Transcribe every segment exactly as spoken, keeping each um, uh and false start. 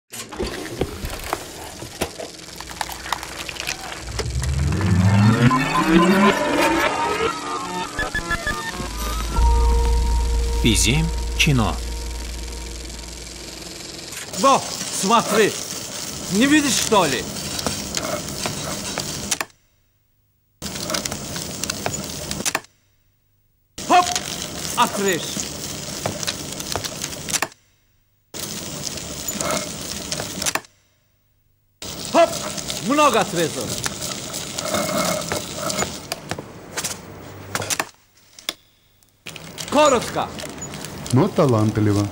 Bizim kino. Во, смотри, не видишь, что ли? Хоп, отрежь. Хоп, много отрезал. Коротко. Но талантливо.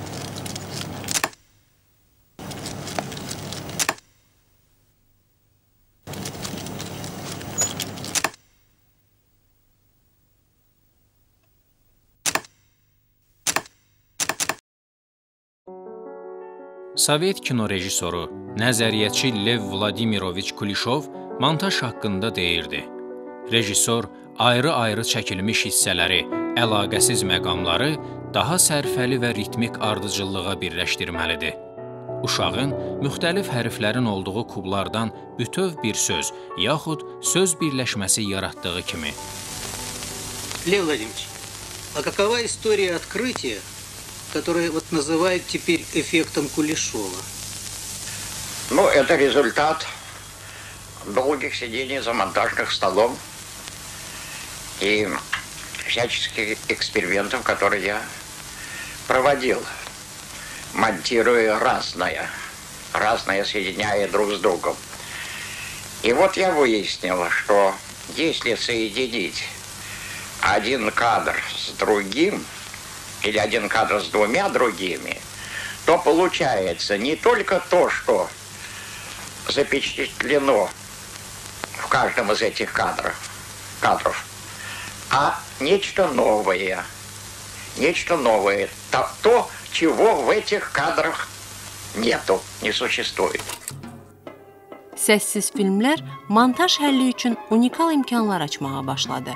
Sovet kino rejissoru, nəzəriyyəçi Lev Vladimiroviç Kulishov montaj haqqında deyirdi. Rejissor ayrı-ayrı çəkilmiş hissələri, əlaqəsiz məqamları daha sərfəli və ritmik ardıcıllığa birləşdirməlidir. Uşağın müxtəlif hərflərin olduğu kublardan bütöv bir söz, yaxud söz birləşməsi yaratdığı kimi. Лев Владимирович, а какова история открытия, которое вот называют теперь эффектом Кулешова? Ну, это результат долгих сидений за монтажных столом и всяческих экспериментов, которые я проводил, монтируя разное, разное соединяя друг с другом. И вот я выяснил, что если соединить один кадр с другим, или один кадр с двумя другими, то получается не только то, что запечатлено в каждом из этих кадров, кадров, а нечто новое. Нечто новое. То, то, чего в этих кадрах нету, не существует. Səssiz filmlər montaj həlli üçün unikal imkanlar açmağa başladı.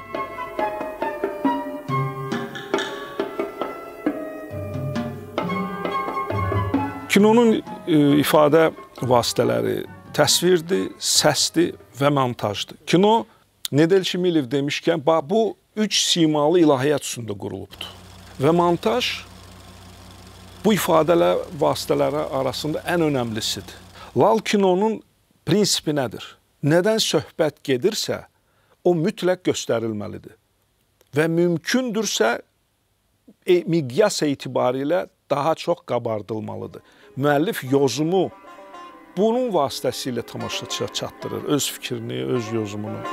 Kinonun e, ifadə vasitələri təsvirdir, səsdir və montajdır. Kino, Nedel Şimilev demişkən, bu üç simalı ilahiyyat üstündə qurulubdur. Və montaj bu ifadələr vasitələri arasında ən önəmlisidir. Lal kinonun prinsipi nədir? Nədən söhbət gedirsə, o mütləq göstərilməlidir. Və mümkündürsə, e, miqyas etibarilə daha çox qabardılmalıdır. Müəllif yozumu bunun vasitəsilə tamaşaçıya çatdırır, öz fikrini, öz yozumunu.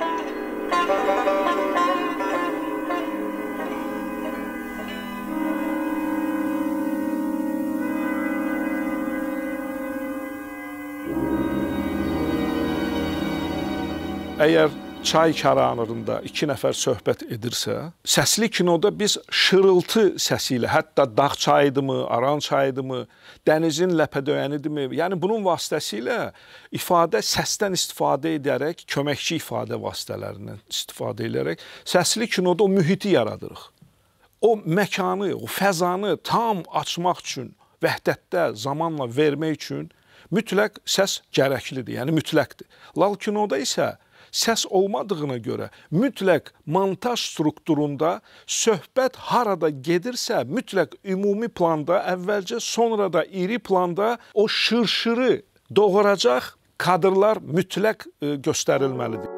Əgər çay kəranırında iki nəfər söhbət edirsə, səsli kinoda biz şırıltı səsi ilə, hətta dağ çayıdımı, aran çayıdımı, dənizin ləpədöyənidirmi, yəni bunun vasitəsilə ifadə səsdən istifadə edərək, köməkçi ifadə vasitələrindən istifadə edərək, səsli kinoda o mühiti yaradırıq. O məkanı, o fəzanı tam açmaq üçün, vəhdətdə, zamanla vermək üçün mütləq səs gərəklidir, yəni mütləqdir. Lal kinoda isə səs olmadığına görə mütləq montaj strukturunda söhbət harada gedirsə, mütləq ümumi planda, əvvəlcə, sonra da iri planda o şırşırı doğuracaq kadrlar mütləq göstərilməlidir.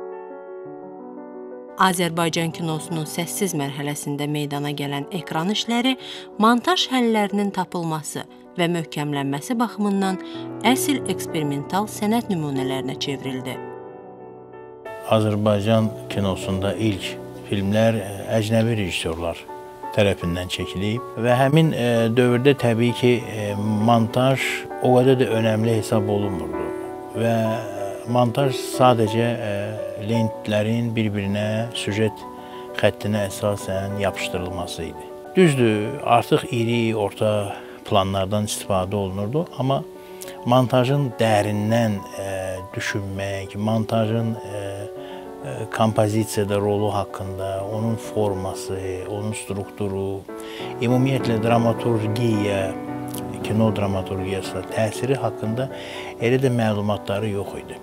Azərbaycan kinosunun səssiz mərhələsində meydana gələn ekran işləri montaj həllərinin tapılması və möhkəmlənməsi baxımından əsl eksperimental sənət nümunələrinə çevrildi. Azərbaycan kinosunda ilk filmlər əcnəbi rejissorlar tərəfindən çəkilib və həmin dövrdə təbii ki, montaj o qədər də önəmli hesab olunmurdu və montaj sadəcə lentlərin bir-birinə, süjet xəttinə əsasən yapışdırılması idi. Düzdür, artıq iri, orta planlardan istifadə olunurdu, amma montajın dərindən düşünmək, montajın kompozisiyada rolu haqqında, onun forması, onun strukturu, ümumiyyətlə dramaturgiya, kino dramaturgiyasına təsiri haqqında elə də məlumatları yox idi.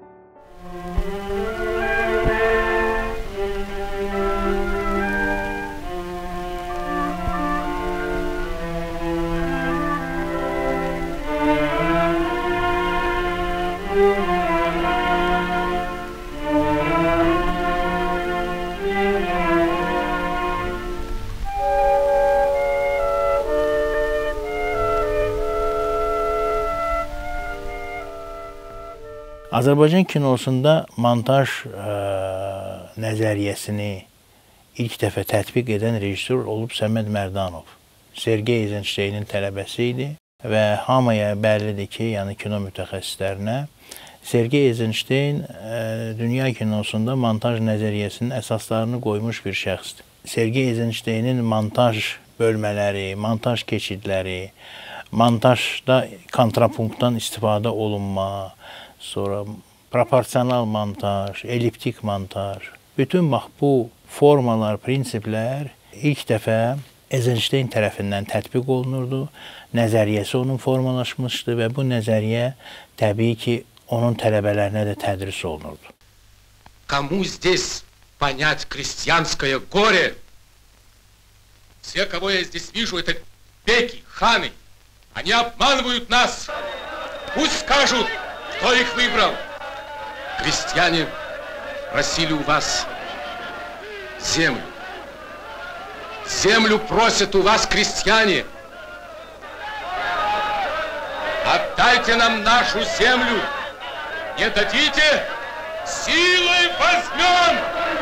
Azərbaycan kinosunda montaj ə, nəzəriyyəsini ilk dəfə tətbiq edən rejissor olub Səməd Mərdanov. Sergey Eizensteynin tələbəsi idi və hamıya bəllidir ki, yəni kino mütəxəssislərinə Sergey Eizensteyn ə, dünya kinosunda montaj nəzəriyyəsinin əsaslarını qoymuş bir şəxsdir. Sergey Eizensteynin montaj bölmələri, montaj keçidləri, montajda kontrapunktdan istifadə olunma, sonra proporsional montaj, elliptik montaj, bütün bax bu formalar, prinsiplər ilk dəfə Eizensteyn tərəfindən tətbiq olunurdu. Nəzəriyyəsi onun formalaşmışdı və bu nəzəriyyə təbii ki, onun tələbələrinə də tədris olunurdu. Кому здесь понять крестьянское горе? Все, кого я здесь вижу, это беки, ханы. Они обманывают нас. Пусть скажут, кто их выбрал? Крестьяне просили у вас землю. Землю просят у вас крестьяне. Отдайте нам нашу землю. Не дадите? Силой возьмем!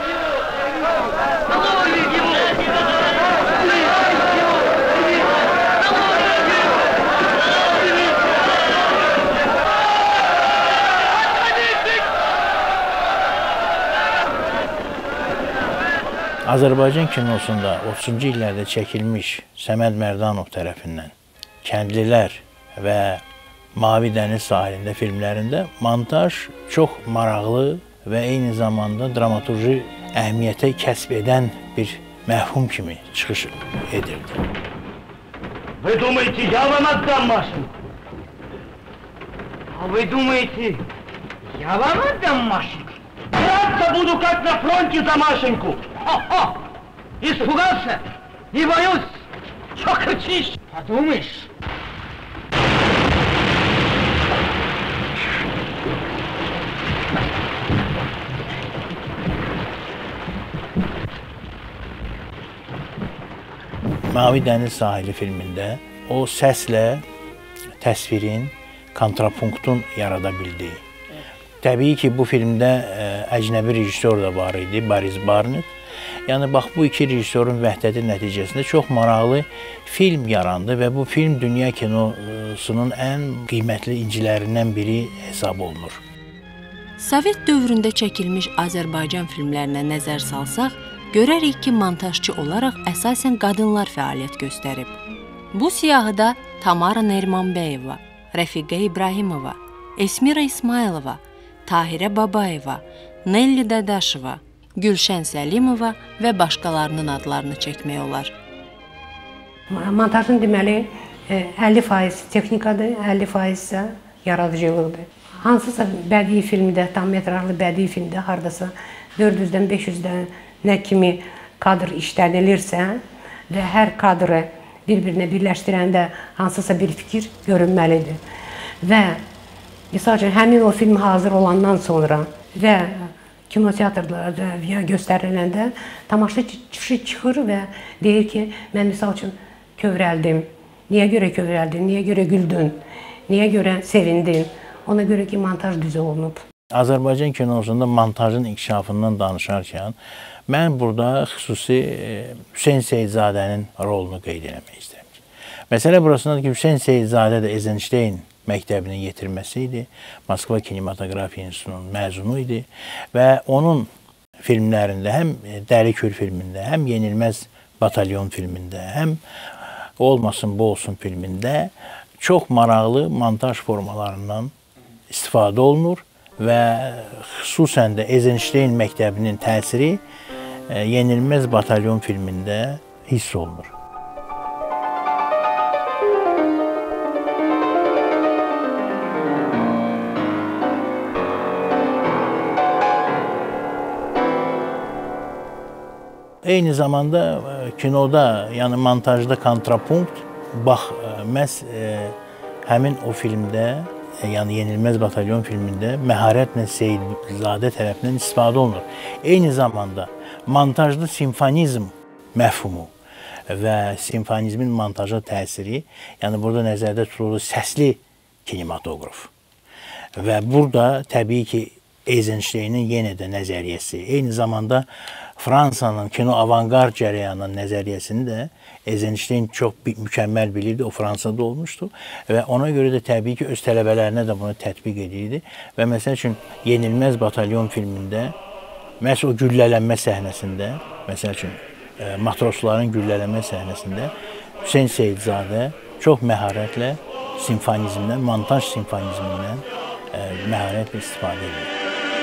Azərbaycan kinosunda otuzuncu illərdə çəkilmiş Səməd Mərdanov tərəfindən Kəndlilər və Mavi Dəniz sahilində filmlərində montaj çox maraqlı və eyni zamanda dramaturji əhəmiyyətə kəsb edən bir məhfum kimi çıxış edirdi. Вы думаете, я вам отдам Машеньку? А вы думаете, я вам отдам Машеньку? Драться буду, как на фронте за Машеньку. О-о! Испугался? Не боюсь! Что кричишь? Подумаешь? Mavi Dəniz sahili filmində o səslə təsvirin, kontrapunktun yarada bildiyi. Təbii ki, bu filmdə ə, əcnəbi rejissor da var idi, Boris Barnett. Yəni, bax, bu iki rejissorun vəhdəti nəticəsində çox maraqlı film yarandı və bu film dünya kinosunun ən qiymətli incilərindən biri hesab olunur. Sovet dövründə çəkilmiş Azərbaycan filmlərinə nəzər salsaq, görərik ki, montajçı olaraq əsasən qadınlar fəaliyyət göstərib. Bu siyahıda Tamara Nerimanbəyova, Rəfiqə İbrahimova, Esmira İsmailova, Tahirə Babayeva, Nelli Dadaşova, Gülşən Səlimova və başqalarının adlarını çəkmək olar. Montajın deməli əlli faiz texnikadır, əlli faiz isə yaradıcılıqdır. Hansısa bədii filmdə, tam metrajlı bədii filmdə hardasa dörd yüzdən beş yüzdən nə kimi kadr işlənilirsə və hər kadrı bir-birinə birləşdirəndə hansısa bir fikir görünməlidir. Və misal üçün, həmin o film hazır olandan sonra və kinoteatrlarda göstəriləndə tamaşaçı çıxır və deyir ki, mən misal üçün kövrəldim. Niyə görə kövrəldin? Niyə görə güldün? Niyə görə sevindin? Ona görə ki, montaj düzə olunub. Azərbaycan kinosunda montajın inkişafından danışarkən mən burada xüsusi Hüseyn Seyidzadənin rolunu qeyd eləmək istəyirəm. Məsələ burasındadır ki, Hüseyn Seyidzadə də Eizensteyn məktəbinin yetirməsi idi. Moskva Kinematografiya İnstitutunun məzunu idi və onun filmlərində, həm Dəli Kür filmində, həm Yenilməz Batalyon filmində, həm Olmasın Bu Olsun filmində çox maraqlı montaj formalarından istifadə olunur və xüsusən də Eizensteyn məktəbinin təsiri Yenilməz Batalyon filmində hiss olunur. eyni zamanda kinoda, yəni montajda kontrapunkt bax məhz həmin o filmdə, yəni Yenilməz Batalyon filmində məharətlə Seyidzadə tərəfindən istifadə olunur. Eyni zamanda montajda simfonizm məfhumu və simfonizmin montaja təsiri, yəni burada nəzərdə tutulur səsli kinematoqraf. Və burada təbii ki, Eizensteynin yenə də nəzəriyyəsi, eyni zamanda Fransanın kino avangard cərəyanının nəzəriyyəsini də Eizensteyn çox mükəmməl bilirdi, o Fransada olmuşdu və ona görə də təbii ki, öz tələbələrinə də bunu tətbiq edirdi və məsəl üçün Yenilməz Batalyon filmində məhz o güllələnmə səhnəsində, məsəl üçün matrosların güllələnmə səhnəsində Hüseyn Seyidzadə çox məharətlə simfonizmdən, montaj simfonizmindən məharətlə istifadə edir.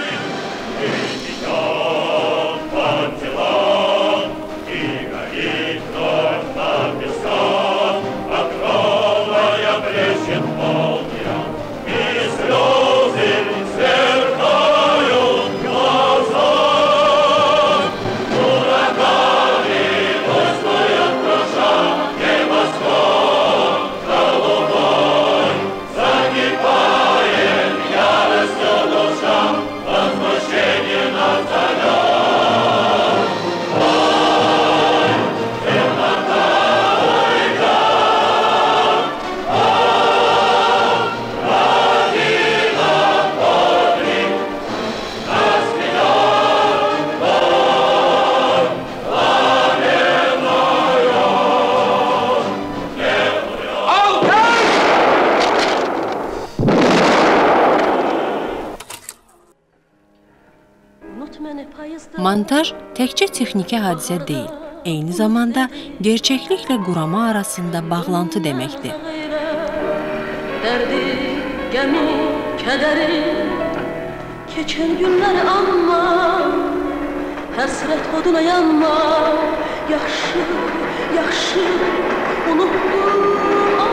Montaj təkcə texniki hadisə deyil, eyni zamanda gerçəkliklə qurama arasında bağlantı deməkdir. Dərdi, gəmi, kədəri, keçən günləri anma, həsrət oduna yanma, yaxşı, yaxşı, unutma.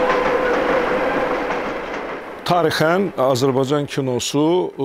Tarixən Azərbaycan kinosu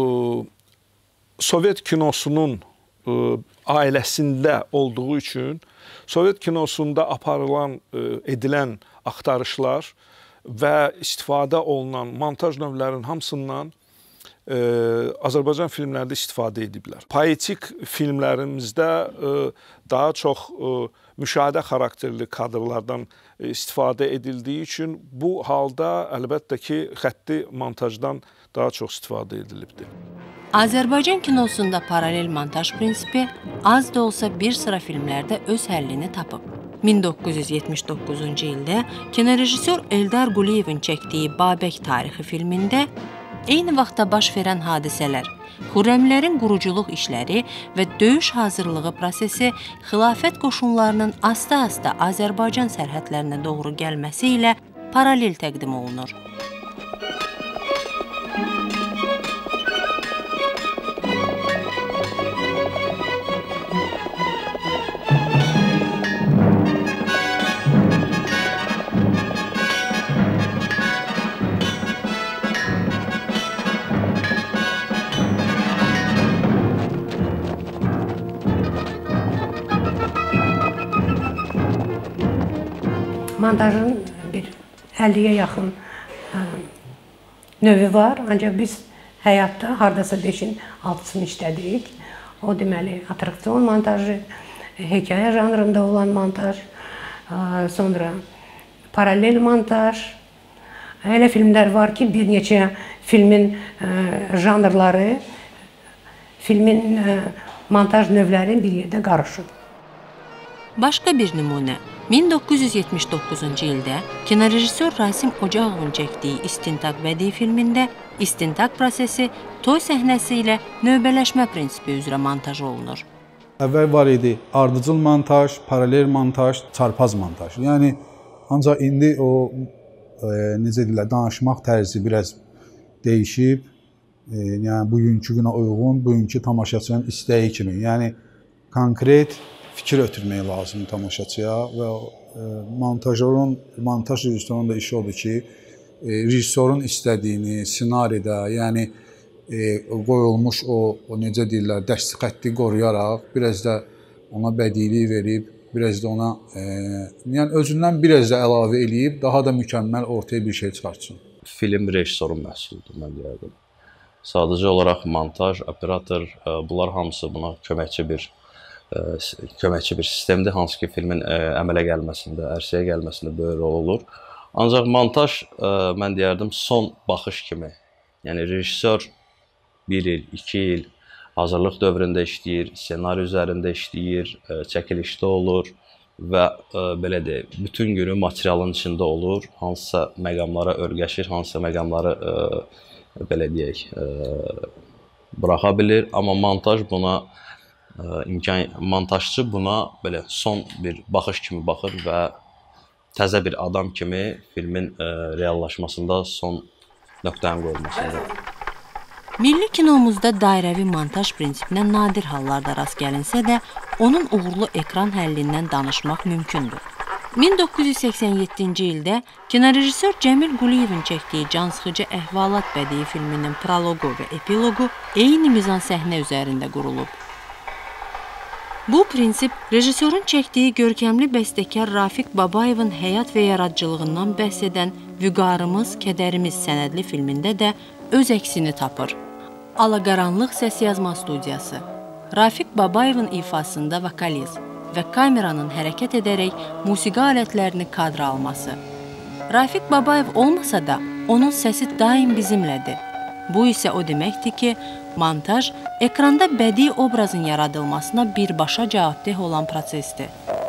Sovet kinosunun ailəsində olduğu üçün Sovet kinosunda aparılan, edilən axtarışlar və istifadə olunan montaj növlərinin hamısından Azərbaycan filmlərində istifadə ediblər. Poetik filmlərimizdə daha çox müşahidə xarakterli kadrlardan istifadə edildiyi üçün bu halda əlbəttə ki, xətti montajdan daha çox istifadə edilibdir. Azərbaycan kinosunda paralel montaj prinsipi az da olsa bir sıra filmlərdə öz həllini tapıb. min doqquz yüz yetmiş doqquzuncu ildə kinorejissor Eldar Quliyevin çəkdiyi Babək tarixi filmində eyni vaxtda baş verən hadisələr, Xürrəmlərin quruculuq işləri və döyüş hazırlığı prosesi xilafət qoşunlarının asta-asta Azərbaycan sərhədlərinə doğru gəlməsi ilə paralel təqdim olunur. Montajın bir əlliyə yaxın növü var, ancaq biz həyatda hardasa beşin altısını işlədik. O deməli, attraksion montajı, hekayə janrında olan montaj, sonra paralel montaj. Elə filmlər var ki, bir neçə filmin janrları, filmin montaj növləri bir yerdə qarışıb. Başqa bir nümunə. min doqquz yüz yetmiş doqquzuncu ildə kinorejissor Rasim Ocağovun çəkdiyi İstintaq bədii filmində istintaq prosesi toy səhnəsi ilə növbələşmə prinsipi üzrə montaj olunur. Əvvəl var idi ardıcıl montaj, paralel montaj, çarpaz montaj. Yəni, ancaq indi o, e, necə deyirlər, danışmaq tərzi biraz dəyişib. E, yəni, bugünkü günə uyğun, bugünkü tamaşaçının istəyi kimi. Yəni, konkret fikir ötürmək lazım tamaşaçıya və e, montajörün, montaj rejissorunun da işi odur ki, e, rejissorun istədiyini ssenaridə, yəni e, qoyulmuş o, o necə deyirlər, dəsti xətti qoruyaraq, biraz da ona bədiliyi verib, biraz da ona e, yəni özündən biraz da əlavə eləyib, daha da mükəmməl ortaya bir şey çıxartsın. Film rejissorun məhsuludur, mən deyərdim. Sadəcə olaraq montaj, operator, bunlar hamısı buna köməkçi bir köməkçi bir sistemdir, hansı ki filmin əmələ gəlməsində, ərsəyə gəlməsində böyük rol olur. Ancaq montaj, mən deyərdim, son baxış kimi. Yəni rejissor bir il, iki il hazırlıq dövründə işləyir, ssenari üzərində işləyir, çəkilişdə olur və belə deyək, bütün günü materialın içində olur, hansısa məqamlara örgəşir, hansısa məqamları belə deyək, buraxa bilir. Amma montaj buna imkan, montajçı buna belə son bir baxış kimi baxır və təzə bir adam kimi filmin reallaşmasında son nöqtənin qoyulmasıdır. Milli kinomuzda dairəvi montaj prinsipinə nadir hallarda rast gəlinsə də, onun uğurlu ekran həllindən danışmaq mümkündür. min doqquz yüz səksən yeddinci ildə kinorejissor Cəmil Quliyevin çəkdiyi cansıxıcı Əhvalat bədii filminin proloqu və epiloqu eyni mizan səhnə üzərində qurulub. Bu prinsip rejissorun çəkdiyi görkəmli bəstəkar Rafiq Babayevin həyat və yaradıcılığından bəhs edən Vüqarımız, Kədərimiz sənədli filmində də öz əksini tapır. Alaqaranlıq səs yazma studiyası, Rafiq Babayevin ifasında vokaliz və kameranın hərəkət edərək musiqi alətlərini kadra alması. Rafiq Babayev olmasa da, onun səsi daim bizimlədir. Bu isə o deməkdir ki, montaj ekranda bədii obrazın yaradılmasına birbaşa cavabdeh olan prosesdir.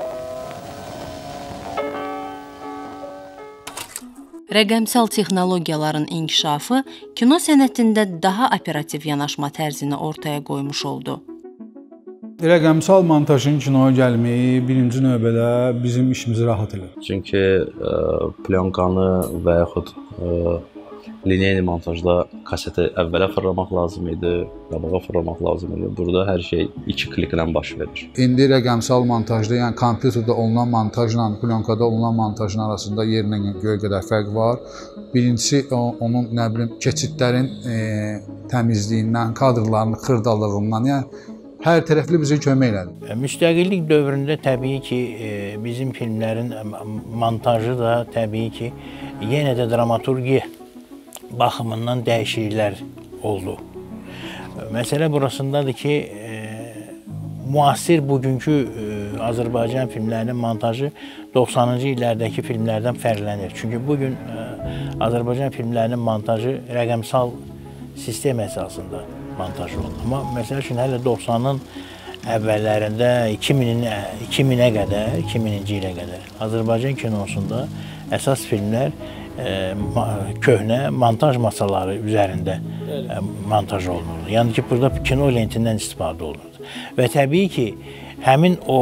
Rəqəmsal texnologiyaların inkişafı kino sənətində daha operativ yanaşma tərzini ortaya qoymuş oldu. Rəqəmsal montajın kinoya gəlməyi birinci növbədə bizim işimizi rahat edir. Çünki ə, plyonkanı və yaxud ə, lineyni montajda kaseti əvvələ fırlamaq lazım idi, qabağa fırlamaq lazım idi. Burada hər şey iki kliklə baş verir. İndi rəqəmsal montajda, yəni kompüterdə olunan montajla plyonkada olunan montajın arasında yerinə göyə qədər fərq var. Birincisi onun nə bilim keçidlərin e, təmizliyindən, kadrların xırdalığından, yəni hər tərəfli bizə kömək elədi. Müstəqillik dövründə təbii ki, bizim filmlərin montajı da təbii ki, yenə də dramaturgiya baxımından dəyişikliklər oldu. Məsələ burasındadır ki, müasir bugünkü Azərbaycan filmlərinin montajı doxsanıncı illərdəki filmlərdən fərqlənir. Çünki bugün Azərbaycan filmlərinin montajı rəqəmsal sistem əsasında montaj oldu. Amma məsəl üçün hələ doxsanın əvvəllərində iki minə qədər, iki minci ilə qədər Azərbaycan kinosunda əsas filmlər köhnə montaj masaları üzərində montaj olunurdu. Yəni ki, burada kino lentindən istifadə olunurdu. Və təbii ki, həmin o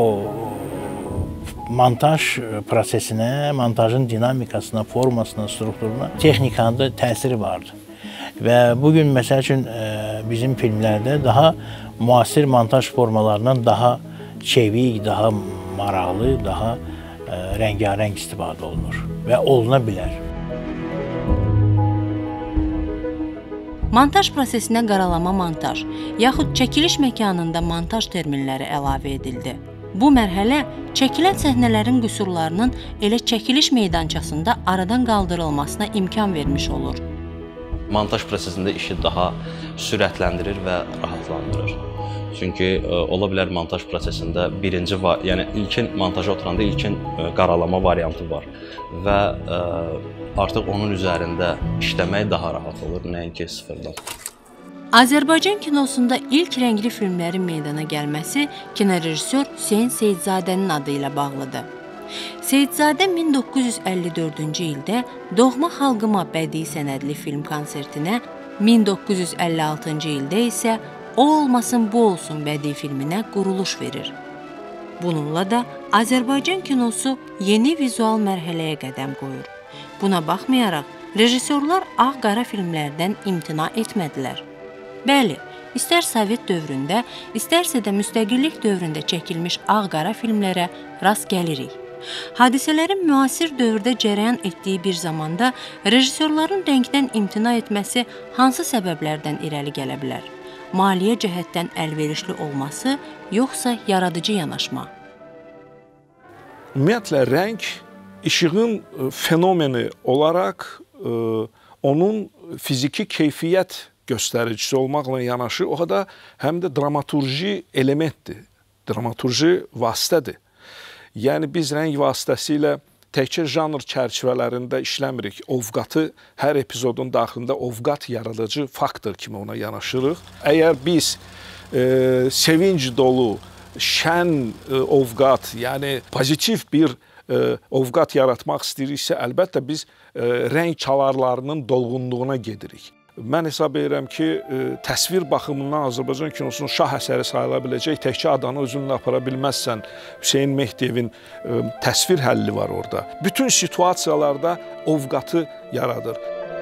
montaj prosesinə, montajın dinamikasına, formasına, strukturuna, texnikanın da təsiri vardı. Və bugün məsəl üçün bizim filmlərdə daha müasir montaj formalarından daha çevik, daha maraqlı, daha rəngarəng istifadə olunur və oluna bilər. Montaj prosesinə qaralama montaj, yaxud çəkiliş məkanında montaj terminləri əlavə edildi. Bu mərhələ çəkilən səhnələrin qüsurlarının elə çəkiliş meydançasında aradan qaldırılmasına imkan vermiş olur. Montaj prosesində işi daha sürətləndirir və rahatlandırır. Çünki ə, ola bilər montaj prosesində birinci, yəni ilkin montaja oturanda ilkin ə, qaralama variantı var və ə, artıq onun üzərində işləmək daha rahat olur, nəinki sıfırdan. Azərbaycan kinosunda ilk rəngli filmlərin meydana gəlməsi kinorejissor Hüseyn Seyidzadənin adı ilə bağlıdır. Seyidzadə min doqquz yüz əlli dördüncü ildə Doğma Xalqıma bədii sənədli film konsertinə, min doqquz yüz əlli altıncı ildə isə O olmasın, bu olsun bədii filminə quruluş verir. Bununla da Azərbaycan kinosu yeni vizual mərhələyə qədəm qoyur. Buna baxmayaraq, rejissorlar ağ-qara filmlərdən imtina etmədilər. Bəli, istər Sovet dövründə, istərsə də müstəqillik dövründə çəkilmiş ağ-qara filmlərə rast gəlirik. Hadisələrin müasir dövrdə cərəyan etdiyi bir zamanda rejissorların rəngdən imtina etməsi hansı səbəblərdən irəli gələ bilər? maliyyə cəhətdən əlverişli olması, yoxsa yaradıcı yanaşma? Ümumiyyətlə, rəng işığın fenomeni olaraq onun fiziki keyfiyyət göstəricisi olmaqla yanaşı, o da həm də dramaturji elementdir, dramaturji vasitədir. Yəni, biz rəng vasitəsilə təkcə janr çərçivələrində işləmirik. Ovqatı hər epizodun daxilində ovqat yaradıcı faktor kimi ona yanaşırıq. Əgər biz e, sevinc dolu, şən e, ovqat, yəni pozitiv bir e, ovqat yaratmaq istəyiriksə, əlbəttə biz e, rəng çalarlarının dolğunluğuna gedirik. Mən hesab edirəm ki, e, təsvir baxımından Azərbaycan kinosunun şah əsəri sayıla biləcək təkcə adanı özünlə apara bilməzsən. Hüseyn Mehdiyevin e, təsvir həlli var orada. Bütün situasiyalarda ovqatı yaradır.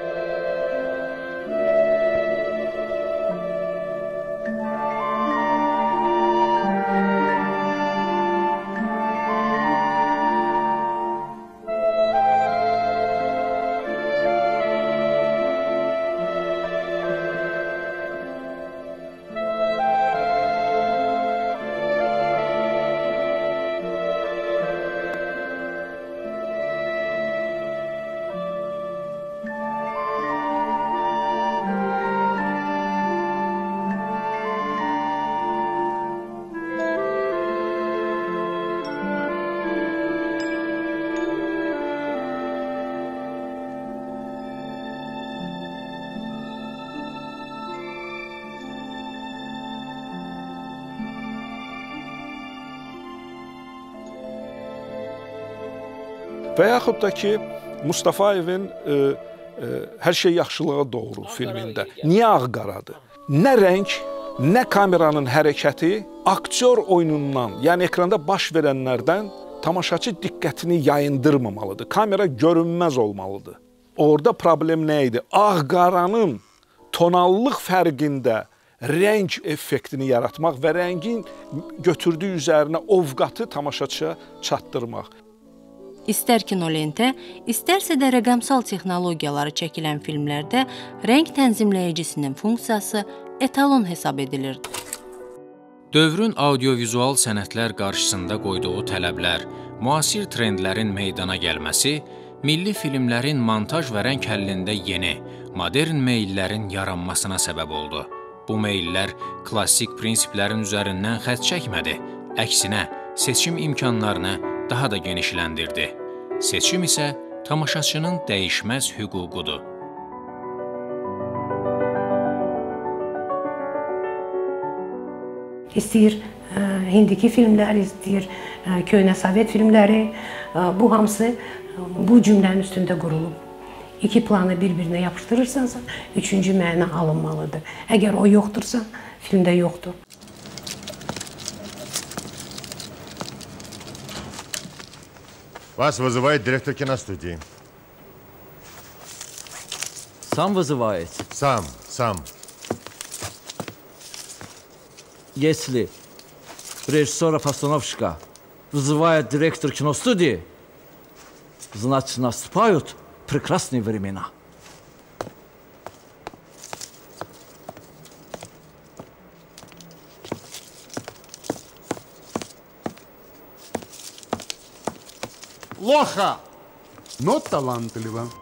Və yaxud da ki, Mustafayevin e, e, Hər şey yaxşılığa doğru filmində niyə ağ-qaradır? Nə rəng, nə kameranın hərəkəti aktyor oyunundan, yəni ekranda baş verənlərdən tamaşaçı diqqətini yayındırmamalıdır. Kamera görünməz olmalıdır. Orada problem nə idi? Ağ-qaranın tonallıq fərqində rəng effektini yaratmaq və rəngin götürdüyü üzərinə ovqatı tamaşaçıya çatdırmaq. İstər kinolentə, istərsə də rəqəmsal texnologiyaları çəkilən filmlərdə rəng tənzimləyicisinin funksiyası etalon hesab edilirdi. Dövrün audiovizual sənətlər qarşısında qoyduğu tələblər, müasir trendlərin meydana gəlməsi, milli filmlərin montaj və rəng həllində yeni, modern meyllərin yaranmasına səbəb oldu. Bu meyllər klassik prinsiplərin üzərindən xətt çəkmədi, əksinə seçim imkanlarını daha da genişləndirdi. Seçim isə tamaşaçının dəyişməz hüququdur. İstəyir hindiki filmlər, istəyir köhnə Sovet filmləri, bu hamısı bu cümlənin üstündə qurulub. İki planı bir-birinə yapışdırırsansa, üçüncü məna alınmalıdır. Əgər o yoxdursa, filmdə yoxdur. Вас вызывает директор киностудии. Сам вызывает? Сам, сам. Если режиссера-постановщика вызывает директор киностудии, значит, наступают прекрасные времена. Плохо, но талантливо.